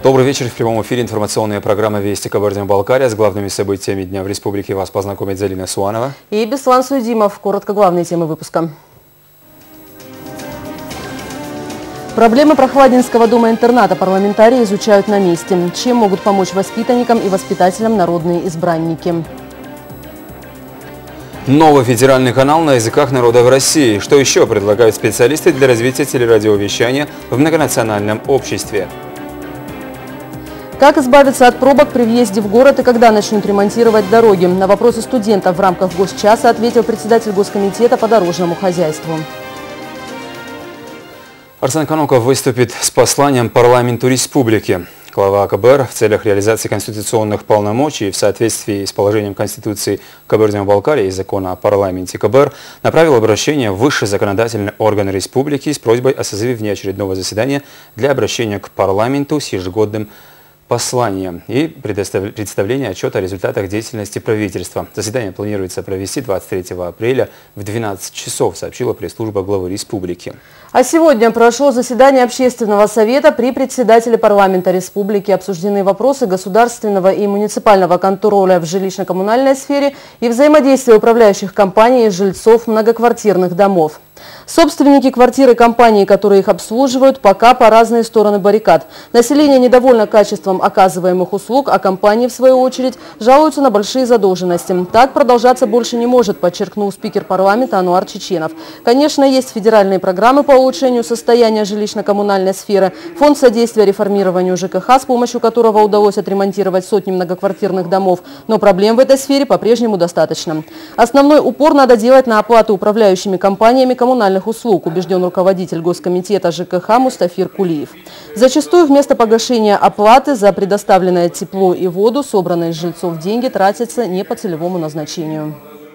Добрый вечер. В прямом эфире информационная программа «Вести Кабардино-Балкария». С главными событиями дня в республике вас познакомит Залина Суанова и Беслан Суйдимов. Коротко главные темы выпуска. Проблемы Прохладинского дома-интерната парламентарии изучают на месте. Чем могут помочь воспитанникам и воспитателям народные избранники? Новый федеральный канал на языках народа в России. Что еще предлагают специалисты для развития телерадиовещания в многонациональном обществе? Как избавиться от пробок при въезде в город и когда начнут ремонтировать дороги? На вопросы студентов в рамках госчаса ответил председатель Госкомитета по дорожному хозяйству. Арсен Каноков выступит с посланием парламенту республики. Глава КБР в целях реализации конституционных полномочий в соответствии с положением Конституции Кабардино-Балкарии и закона о парламенте КБР направил обращение в высший законодательный орган республики с просьбой о созыве внеочередного заседания для обращения к парламенту с ежегодным посланием и представление отчета о результатах деятельности правительства. Заседание планируется провести 23 апреля в 12 часов, сообщила пресс-служба главы республики. А сегодня прошло заседание Общественного совета при председателе парламента республики. Обсуждены вопросы государственного и муниципального контроля в жилищно-коммунальной сфере и взаимодействия управляющих компаний и жильцов многоквартирных домов. Собственники квартир и компании, которые их обслуживают, пока по разные стороны баррикад. Население недовольно качеством оказываемых услуг, а компании, в свою очередь, жалуются на большие задолженности. Так продолжаться больше не может, подчеркнул спикер парламента Ануар Чеченов. Конечно, есть федеральные программы по улучшению состояния жилищно-коммунальной сферы, фонд содействия реформированию ЖКХ, с помощью которого удалось отремонтировать сотни многоквартирных домов, но проблем в этой сфере по-прежнему достаточно. Основной упор надо делать на оплату управляющими компаниями коммунальных услуг, убежден руководитель Госкомитета ЖКХ Мустафир Кулиев. Зачастую вместо погашения оплаты за предоставленное тепло и воду, собранные из жильцов деньги, тратятся не по целевому назначению.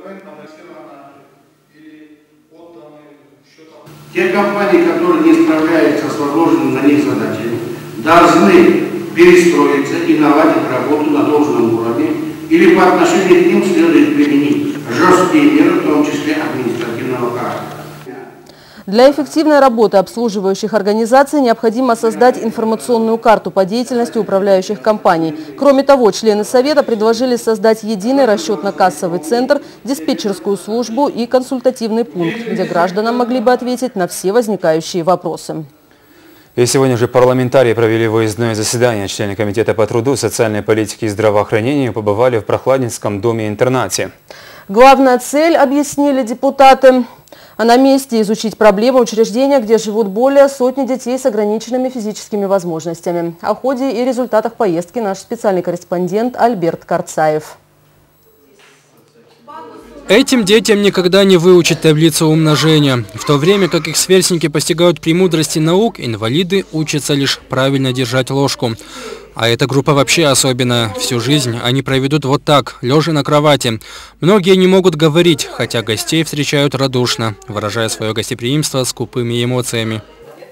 Те компании, которые не справляются с возложенными на них задачами, должны перестроиться и наладить работу на должном уровне, или по отношению к ним следует применить жесткие меры, в том числе административного характера. Для эффективной работы обслуживающих организаций необходимо создать информационную карту по деятельности управляющих компаний. Кроме того, члены Совета предложили создать единый расчетно-кассовый центр, диспетчерскую службу и консультативный пункт, где гражданам могли бы ответить на все возникающие вопросы. И сегодня же парламентарии провели выездное заседание. Члены Комитета по труду, социальной политике и здравоохранению побывали в Прохладинском доме-интернате. Главная цель, объяснили депутаты, а на месте изучить проблемы учреждения, где живут более сотни детей с ограниченными физическими возможностями. О ходе и результатах поездки наш специальный корреспондент Альберт Карцаев. Этим детям никогда не выучить таблицу умножения. В то время как их сверстники постигают премудрости наук, инвалиды учатся лишь правильно держать ложку. А эта группа вообще особенная. Всю жизнь они проведут вот так, лежа на кровати. Многие не могут говорить, хотя гостей встречают радушно, выражая свое гостеприимство скупыми эмоциями.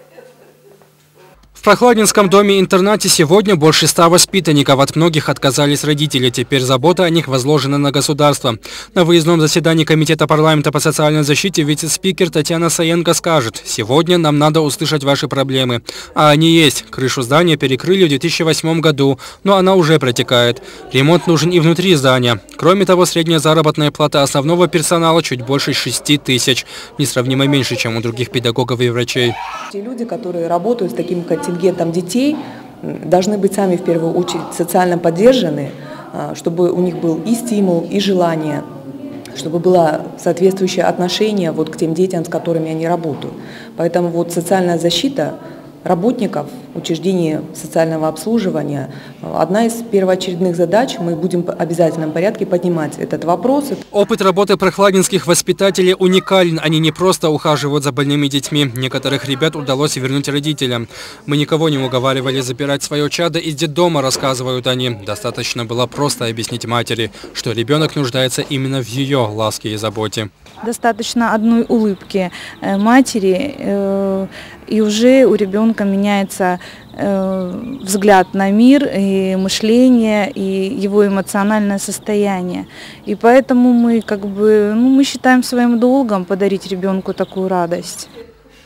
В Прохладинском доме-интернате сегодня больше 100 воспитанников. От многих отказались родители. Теперь забота о них возложена на государство. На выездном заседании Комитета парламента по социальной защите вице-спикер Татьяна Саенко скажет: «Сегодня нам надо услышать ваши проблемы». А они есть. Крышу здания перекрыли в 2008 году, но она уже протекает. Ремонт нужен и внутри здания. Кроме того, средняя заработная плата основного персонала чуть больше 6 тысяч. Несравнимо меньше, чем у других педагогов и врачей. Те люди, которые работают с таким контингентом детей, должны быть сами в первую очередь социально поддержаны, чтобы у них был и стимул, и желание, чтобы было соответствующее отношение к тем детям, с которыми они работают. Поэтому социальная защита работников учреждений социального обслуживания – одна из первоочередных задач. Мы будем в обязательном порядке поднимать этот вопрос. Опыт работы прохладинских воспитателей уникален. Они не просто ухаживают за больными детьми. Некоторых ребят удалось вернуть родителям. Мы никого не уговаривали запирать свое чадо из детдома, рассказывают они. Достаточно было просто объяснить матери, что ребенок нуждается именно в ее ласке и заботе. Достаточно одной улыбки матери, и уже у ребенка меняется взгляд на мир, и мышление, и его эмоциональное состояние. И поэтому мы считаем своим долгом подарить ребенку такую радость.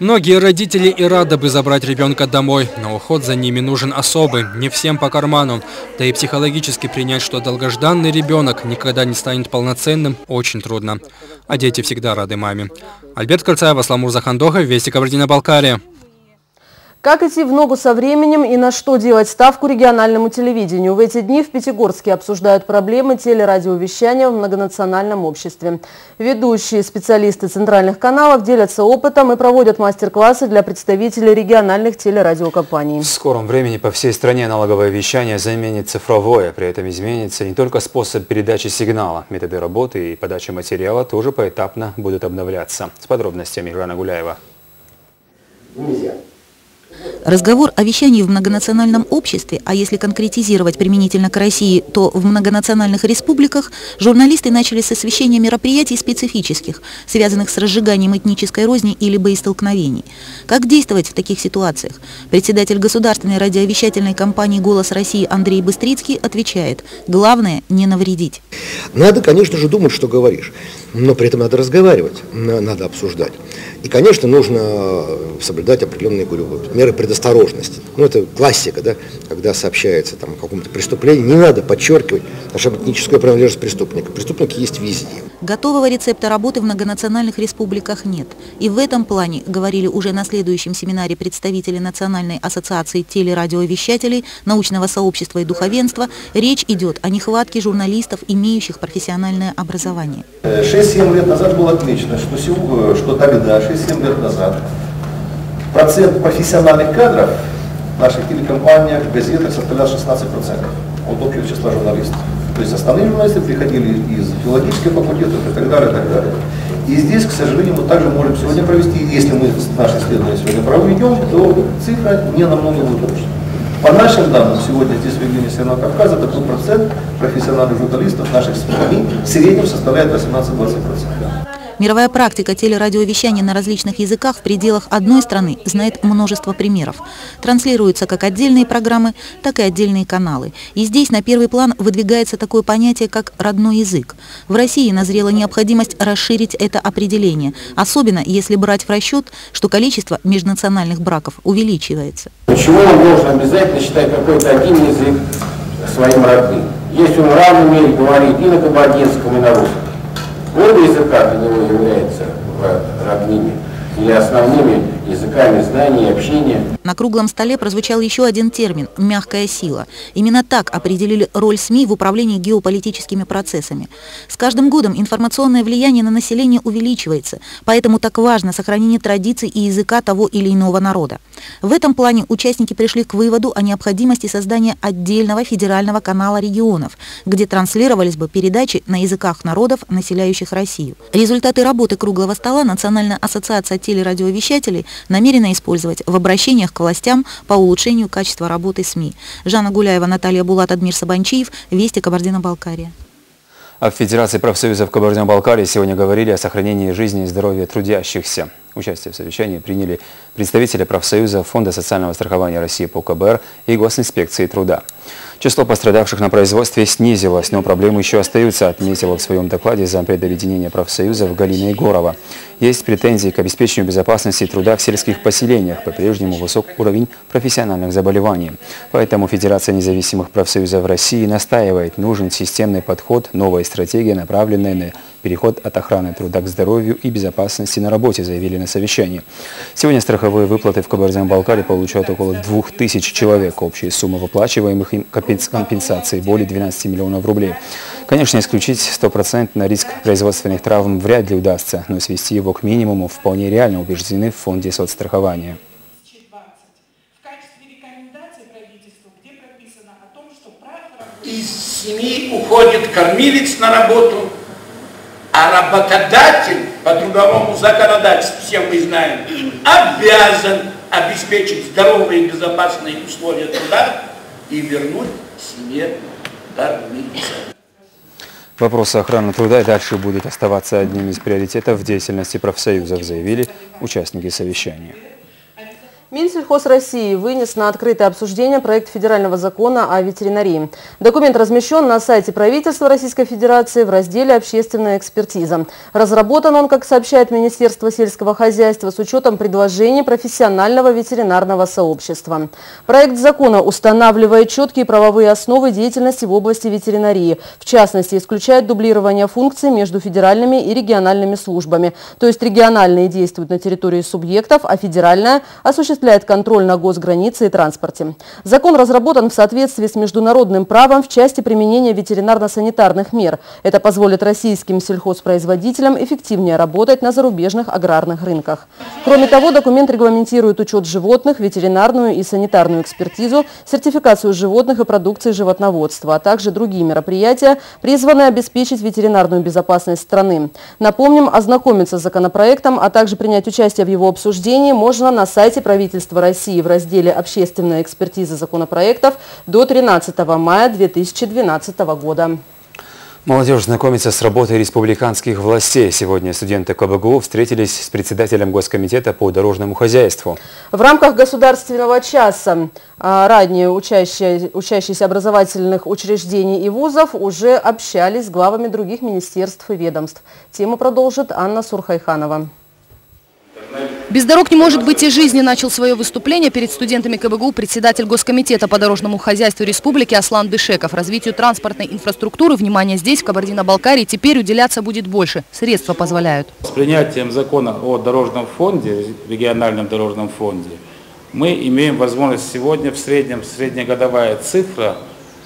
Многие родители и рады бы забрать ребенка домой, но уход за ними нужен особый, не всем по карману. Да и психологически принять, что долгожданный ребенок никогда не станет полноценным, очень трудно. А дети всегда рады маме. Альберт Кальцаев, Асламур Захандохов, Вести, Кабардино-Балкария. Как идти в ногу со временем и на что делать ставку региональному телевидению? В эти дни в Пятигорске обсуждают проблемы телерадиовещания в многонациональном обществе. Ведущие специалисты центральных каналов делятся опытом и проводят мастер-классы для представителей региональных телерадиокомпаний. В скором времени по всей стране налоговое вещание заменит цифровое. При этом изменится не только способ передачи сигнала. Методы работы и подачи материала тоже поэтапно будут обновляться. С подробностями Жанна Гуляева. Разговор о вещании в многонациональном обществе, а если конкретизировать применительно к России, то в многонациональных республиках, журналисты начали с освещения мероприятий специфических, связанных с разжиганием этнической розни или боестолкновений. Как действовать в таких ситуациях? Председатель государственной радиовещательной компании «Голос России» Андрей Быстрицкий отвечает: главное – не навредить. Надо, конечно же, думать, что говоришь, но при этом надо разговаривать, надо обсуждать. И, конечно, нужно соблюдать определенные, говорю, меры предосторожности. Ну, это классика, да, когда сообщается там, о каком-то преступлении, не надо подчеркивать нашу этническую принадлежность преступника. Преступники есть везде. Готового рецепта работы в многонациональных республиках нет. И в этом плане, говорили уже на следующем семинаре представители Национальной ассоциации телерадиовещателей, научного сообщества и духовенства, речь идет о нехватке журналистов, имеющих профессиональное образование. 6-7 лет назад было отмечено, что тогда, 6-7 лет назад, процент профессиональных кадров в наших телекомпаниях, газетах составлял 16% от общего числа журналистов. То есть основные журналисты приходили из филологических факультетов и так далее, и так далее. И здесь, к сожалению, мы также можем сегодня провести, если мы наши исследования сегодня проведем, то цифра не намного будет лучше. По нашим данным, сегодня здесь в регионе Северного Кавказа такой процент профессиональных журналистов наших СМИ в среднем составляет 18-20%. Мировая практика телерадиовещания на различных языках в пределах одной страны знает множество примеров. Транслируются как отдельные программы, так и отдельные каналы. И здесь на первый план выдвигается такое понятие, как родной язык. В России назрела необходимость расширить это определение, особенно если брать в расчет, что количество межнациональных браков увеличивается. Почему он должен обязательно считать какой-то один язык своим родным? Если он равно умеет говорить и на кабардинском, и на русском. Оба языка для него являются родными или основными языками знания и общения. На круглом столе прозвучал еще один термин – «мягкая сила». Именно так определили роль СМИ в управлении геополитическими процессами. С каждым годом информационное влияние на население увеличивается, поэтому так важно сохранение традиций и языка того или иного народа. В этом плане участники пришли к выводу о необходимости создания отдельного федерального канала регионов, где транслировались бы передачи на языках народов, населяющих Россию. Результаты работы круглого стола Национальная ассоциация телерадиовещателей намерена использовать в обращениях к властям по улучшению качества работы СМИ. Жанна Гуляева, Наталья Булат, Адмир Сабанчиев, Вести, Кабардино-Балкария. А в Федерации профсоюзов Кабардино-Балкарии сегодня говорили о сохранении жизни и здоровья трудящихся. Участие в совещании приняли представители профсоюза Фонда социального страхования России по КБР и Госинспекции труда. Число пострадавших на производстве снизилось, но проблемы еще остаются, отметила в своем докладе зампред объединения профсоюзов Галина Егорова. Есть претензии к обеспечению безопасности труда в сельских поселениях, по-прежнему высок уровень профессиональных заболеваний. Поэтому Федерация независимых профсоюзов России настаивает, нужен системный подход, новая стратегия, направленная на переход от охраны труда к здоровью и безопасности на работе, заявили на совещании. Сегодня страховые выплаты в Кабардино-Балкарии получают около 2000 человек. Общая сумма выплачиваемых им компенсаций более 12 миллионов рублей. Конечно, исключить стопроцентный риск производственных травм вряд ли удастся, но свести его к минимуму вполне реально, убеждены в фонде соцстрахования. Из семьи уходит кормилец на работу, а работодатель по трудовому законодательству, все мы знаем, обязан обеспечить здоровые и безопасные условия труда и вернуть семье кормильца. Вопросы охраны труда и дальше будут оставаться одним из приоритетов в деятельности профсоюзов, заявили участники совещания. Минсельхоз России вынес на открытое обсуждение проект федерального закона о ветеринарии. Документ размещен на сайте правительства Российской Федерации в разделе «Общественная экспертиза». Разработан он, как сообщает Министерство сельского хозяйства, с учетом предложений профессионального ветеринарного сообщества. Проект закона устанавливает четкие правовые основы деятельности в области ветеринарии. В частности, исключает дублирование функций между федеральными и региональными службами. То есть региональные действуют на территории субъектов, а федеральная осуществляет контроль на госгранице и транспорте. Закон разработан в соответствии с международным правом в части применения ветеринарно-санитарных мер. Это позволит российским сельхозпроизводителям эффективнее работать на зарубежных аграрных рынках. Кроме того, документ регламентирует учет животных, ветеринарную и санитарную экспертизу, сертификацию животных и продукции животноводства, а также другие мероприятия, призванные обеспечить ветеринарную безопасность страны. Напомним, ознакомиться с законопроектом, а также принять участие в его обсуждении можно на сайте правительства России в разделе «Общественная экспертиза законопроектов» до 13 мая 2012 года. Молодежь знакомится с работой республиканских властей. Сегодня студенты КБГУ встретились с председателем Госкомитета по дорожному хозяйству. В рамках государственного часа ранее учащиеся образовательных учреждений и вузов уже общались с главами других министерств и ведомств. Тему продолжит Анна Сурхайханова. «Без дорог не может быть и жизни» начал свое выступление перед студентами КБГУ председатель Госкомитета по дорожному хозяйству республики Аслан Дышеков. Развитию транспортной инфраструктуры внимание здесь, в Кабардино-Балкарии, теперь уделяться будет больше. Средства позволяют. С принятием закона о дорожном фонде, региональном дорожном фонде, мы имеем возможность сегодня в среднем, среднегодовая цифра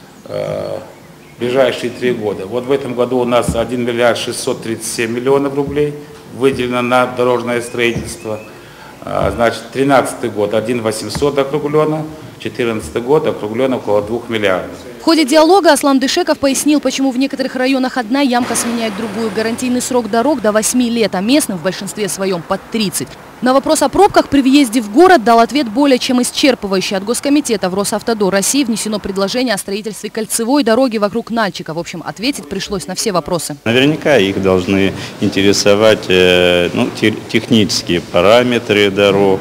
в ближайшие 3 года. Вот в этом году у нас 1 миллиард 637 миллионов рублей выделено на дорожное строительство. Значит, 2013 год 1 800 округлено, 2014 год округлено около 2 миллиардов. В ходе диалога Аслан Дышеков пояснил, почему в некоторых районах одна ямка сменяет другую. Гарантийный срок дорог до 8 лет, а местным в большинстве своем под 30. На вопрос о пробках при въезде в город дал ответ более чем исчерпывающий. От Госкомитета в Росавтодор России внесено предложение о строительстве кольцевой дороги вокруг Нальчика. В общем, ответить пришлось на все вопросы. Наверняка их должны интересовать технические параметры дорог.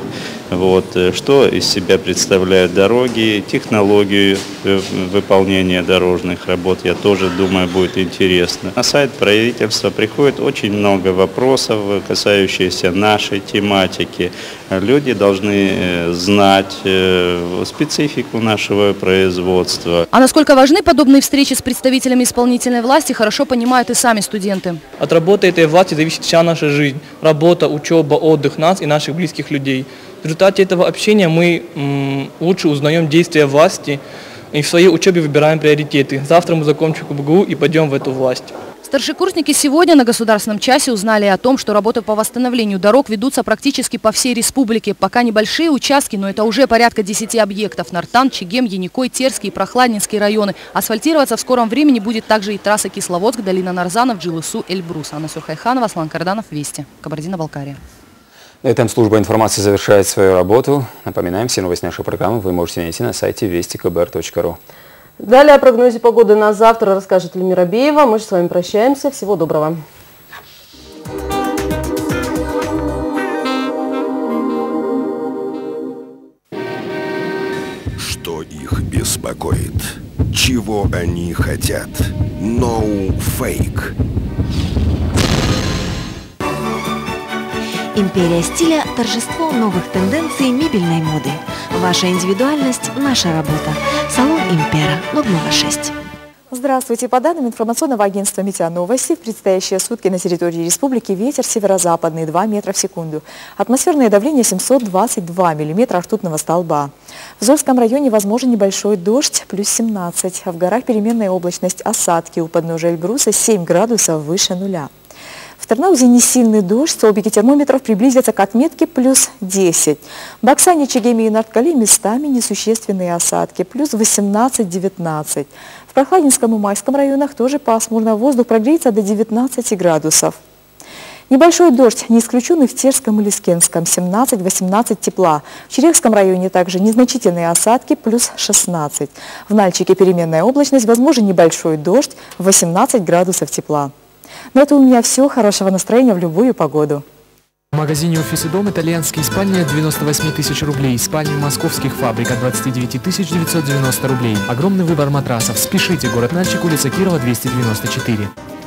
Что из себя представляют дороги, технологию выполнения дорожных работ, я тоже думаю, будет интересно. На сайт правительства приходит очень много вопросов, касающихся нашей тематики. Люди должны знать специфику нашего производства. А насколько важны подобные встречи с представителями исполнительной власти, хорошо понимают и сами студенты. От работы этой власти зависит вся наша жизнь. Работа, учеба, отдых нас и наших близких людей. В результате этого общения мы лучше узнаем действия власти и в своей учебе выбираем приоритеты. Завтра мы закончим КБГУ и пойдем в эту власть. Старшекурсники сегодня на государственном часе узнали о том, что работы по восстановлению дорог ведутся практически по всей республике. Пока небольшие участки, но это уже порядка 10 объектов. Нартан, Чегем, Яникой, Терский и Прохладнинский районы. Асфальтироваться в скором времени будет также и трасса Кисловодск, Долина Нарзанов, Джилысу, Эльбрус. Анна Сурхайханова, Аслан Карданов, Вести, Кабардино-Балкария. На этом служба информации завершает свою работу. Напоминаем, все новости нашей программы вы можете найти на сайте вести.кбр.ру. Далее о прогнозе погоды на завтра расскажет Эльмира Беева. Мы же с вами прощаемся. Всего доброго. Что их беспокоит? Чего они хотят? No fake. Империя стиля – торжество новых тенденций мебельной моды. Ваша индивидуальность – наша работа. Салон Импера, Лобнова 6. Здравствуйте. По данным информационного агентства «Метеоновости», в предстоящие сутки на территории республики ветер северо-западный 2 метра в секунду. Атмосферное давление 722 миллиметра ртутного столба. В Зольском районе возможен небольшой дождь, плюс 17. В горах переменная облачность, осадки. У подножия Эльбруса 7 градусов выше нуля. В Тарнаузе не сильный дождь, столбики термометров приблизятся к отметке плюс 10. В Баксане, Чегеме и Нарткале местами несущественные осадки, плюс 18-19. В Прохладинском и Майском районах тоже пасмурно, воздух прогреется до 19 градусов. Небольшой дождь не исключен и в Терском и Лискенском, 17-18 тепла. В Черехском районе также незначительные осадки, плюс 16. В Нальчике переменная облачность, возможен небольшой дождь, 18 градусов тепла. На этом у меня все. Хорошего настроения в любую погоду. В магазине «Офис и дом» итальянские спальни от 98 тысяч рублей, спальни московских фабрик от 29 990 рублей. Огромный выбор матрасов. Спешите, город Нальчик, улица Кирова, 294.